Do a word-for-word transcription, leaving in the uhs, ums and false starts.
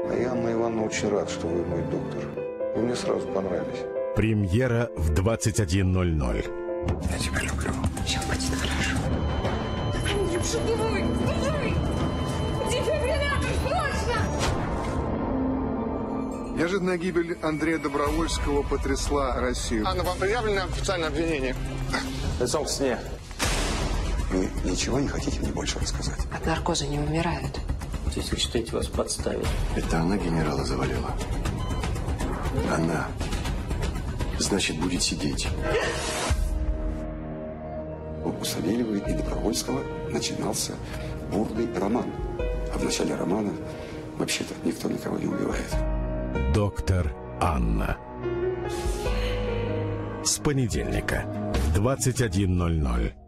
А я, Анна Ивановна, очень рад, что вы мой доктор. Вы мне сразу понравились. Премьера в двадцать один ноль ноль. Я тебя люблю. Все будет хорошо. Андрюша, давай, давай! Дефибриллятор, срочно! Неожиданная гибель Андрея Добровольского потрясла Россию. Анна, вам предъявлено официальное обвинение. Лицом к стене. Вы ничего не хотите мне больше рассказать? От наркоза не умирают. Здесь вы считаете, вас подставили? Это она генерала завалила. Она. Значит, будет сидеть. У Савельева и Добровольского начинался бурный роман. А в начале романа вообще-то никто никого не убивает. Доктор Анна. С понедельника в двадцать один ноль ноль.